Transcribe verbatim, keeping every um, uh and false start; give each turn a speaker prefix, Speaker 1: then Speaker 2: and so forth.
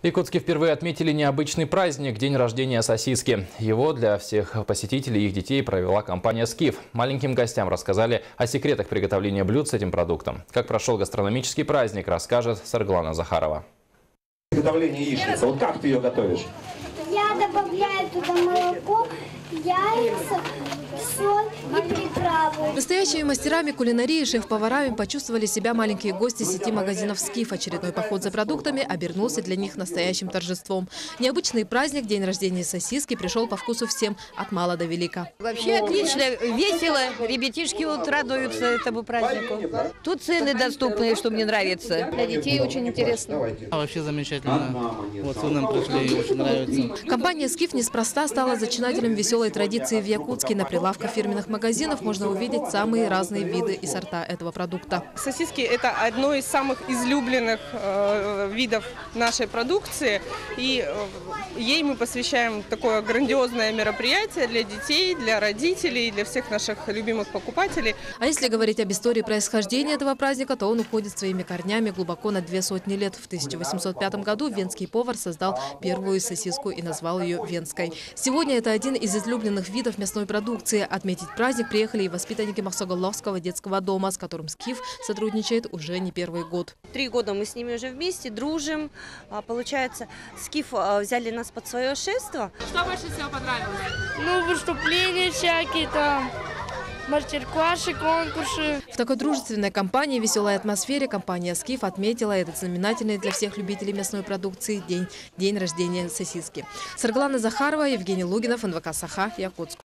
Speaker 1: В Якутске впервые отметили необычный праздник – день рождения сосиски. Его для всех посетителей и их детей провела компания «Скиф». Маленьким гостям рассказали о секретах приготовления блюд с этим продуктом. Как прошел гастрономический праздник, расскажет Сарглана Захарова.
Speaker 2: Приготовление яичницы. Вот как ты ее готовишь?
Speaker 3: Я добавляю туда молоко, яйца, соль и приправу.
Speaker 4: Настоящими мастерами кулинарии, шеф-поварами почувствовали себя маленькие гости сети магазинов «Скиф». Очередной поход за продуктами обернулся для них настоящим торжеством. Необычный праздник, день рождения сосиски, пришел по вкусу всем, от мала до велика.
Speaker 5: Вообще отлично, весело. Ребятишки вот радуются этому празднику. Тут цены доступные, что мне нравится.
Speaker 6: Для детей очень интересно.
Speaker 7: Вообще замечательно. Вот вы нам пришли, очень нравится.
Speaker 4: Компания «Скиф» неспроста стала зачинателем веселой традиции в Якутске. На прилавках фирменных магазинов можно увидеть самые разные виды и сорта этого продукта.
Speaker 8: Сосиски – это одно из самых излюбленных э, видов нашей продукции. И э, ей мы посвящаем такое грандиозное мероприятие для детей, для родителей, для всех наших любимых покупателей.
Speaker 4: А если говорить об истории происхождения этого праздника, то он уходит своими корнями глубоко на две сотни лет. В тысяча восемьсот пятом году венский повар создал первую сосиску и назвал ее венской. Сегодня это один из излюбленных видов мясной продукции. Отметить праздник приехали и воспитанники Махсоголовского детского дома, с которым «Скиф» сотрудничает уже не первый год.
Speaker 9: Три года мы с ними уже вместе, дружим. Получается, «Скиф» взяли нас под свое шефство.
Speaker 10: Что больше всего понравилось?
Speaker 11: Ну, выступления всякие там. Мастер-классы, конкурсы.
Speaker 4: В такой дружественной компании, веселой атмосфере компания «Скиф» отметила этот знаменательный для всех любителей мясной продукции день – день рождения сосиски. Сарглана Захарова, Евгений Лугинов, эн вэ ка «Саха», Якутск.